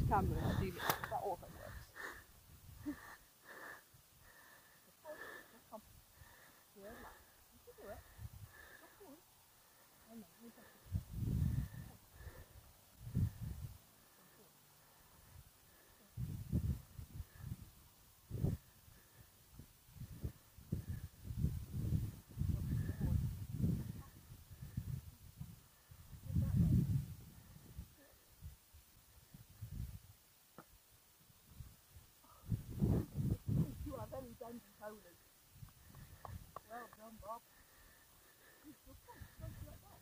camera and zoom it. That also works. Come. Relax. You can do it. Come on. I know. You can do it. You are very dense and holy. Well done, Bob. Don't you like that?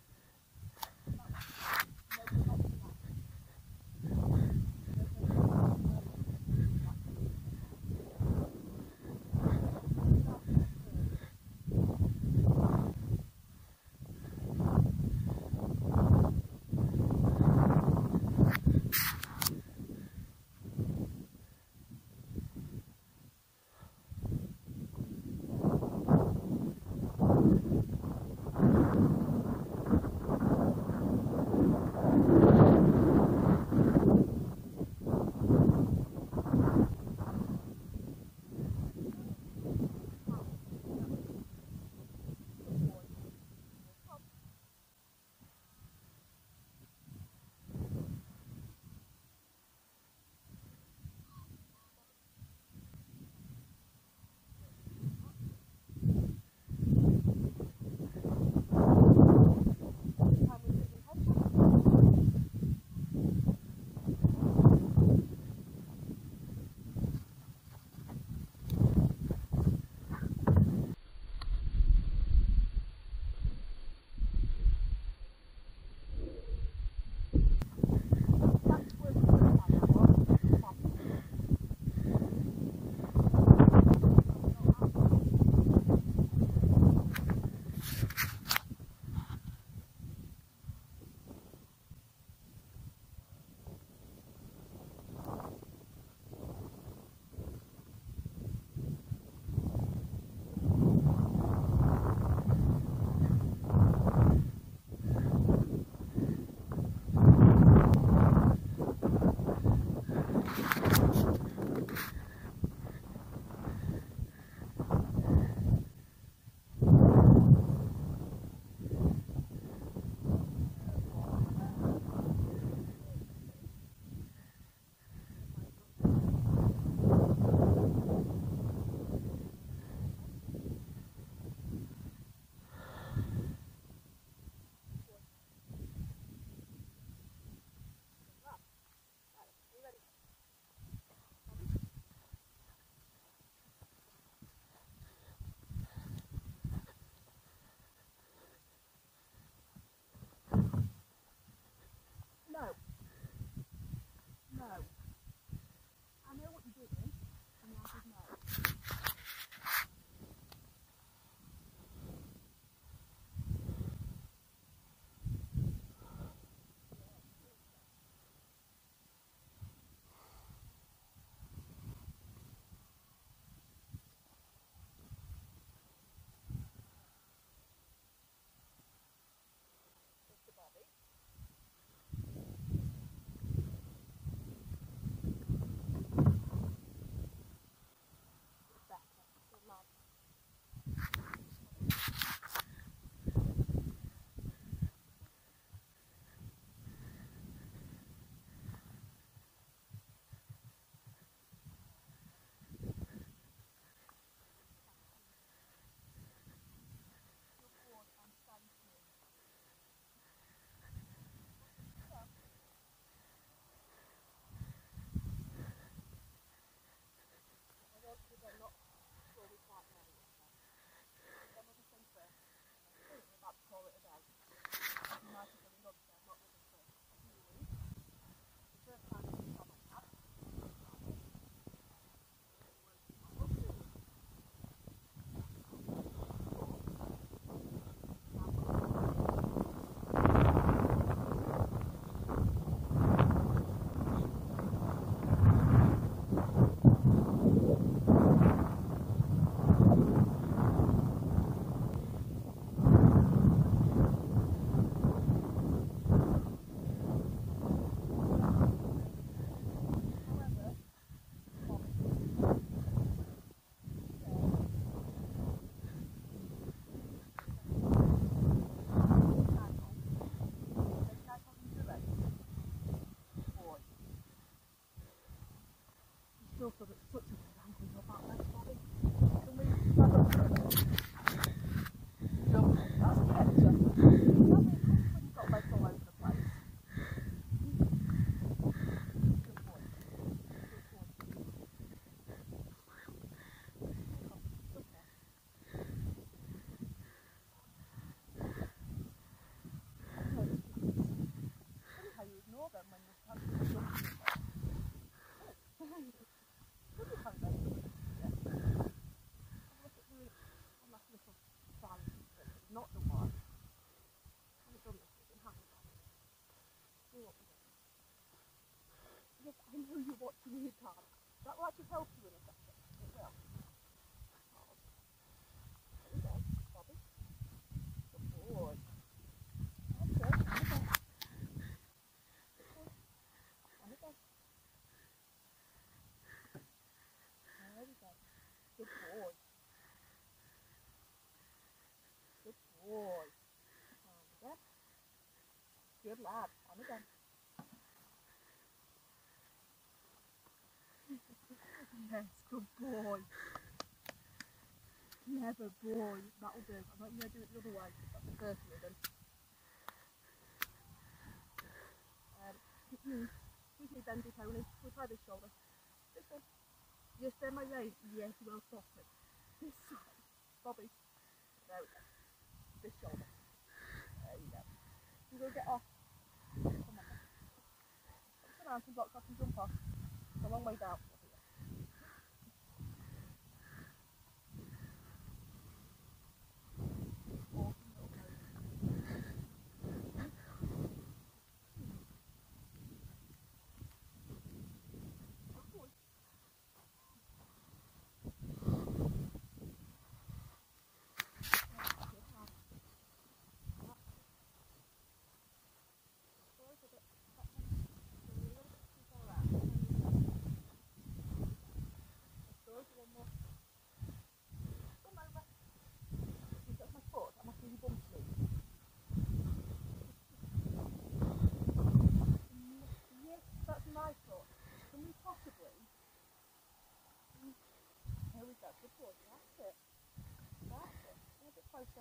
Still such a good angle your back legs, Bobby. Can we stand up for a minute? Lovely, that's better. You've got legs all over the place. Good boy. How you ignore them when you're trying to jump. Look at how they do it. Yeah. Look at me on that little side. Not the one. I haven't done this with him, have you? See what we do. Yes, I know you're watching me, Dad. That will actually help you in a second. It will. Oh. There we go, Bobby. Good boy. That's it. And again. There we go. Good boy. Good boy. And again. Good lad. And again. Yes, good boy. Clever boy. That'll do. I'm not going to do it the other way. That's the first rhythm. Excuse me, bendy pony. We'll try this shoulder. This one. Yes, there my way. Yes, well spotted. This side. Bobby. There we go. This shoulder. There you go. You go get off. Come on then. Sit down, some blocks off and jump off. It's a long way down. Here we go, good boy, that's it. That's it. A bit closer.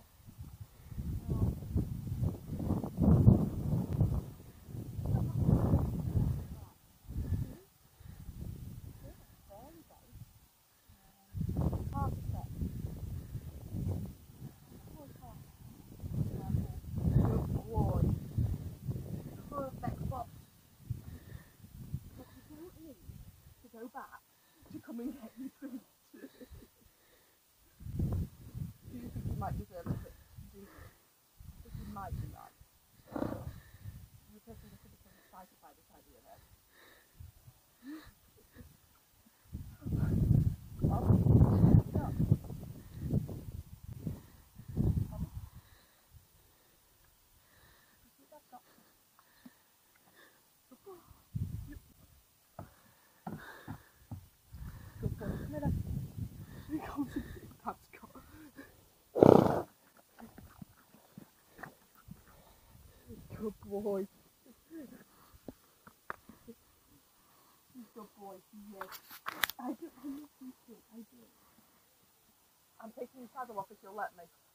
Go back to come and get you food. Do you think you might deserve a bit? Do you? I think you might be right. You person that could become excited by this idea then. Well, yeah. Good boy. Come here then. We can't see Dad's got. Good boy. Good boy. Yes. I do. I do. I'm taking the saddle off if you'll let me.